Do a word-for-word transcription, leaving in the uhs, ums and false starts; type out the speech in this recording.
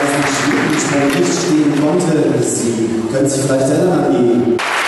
auf dem Schwierigkeitsstand nicht stehen konnte. Sie können sich vielleicht erinnern an die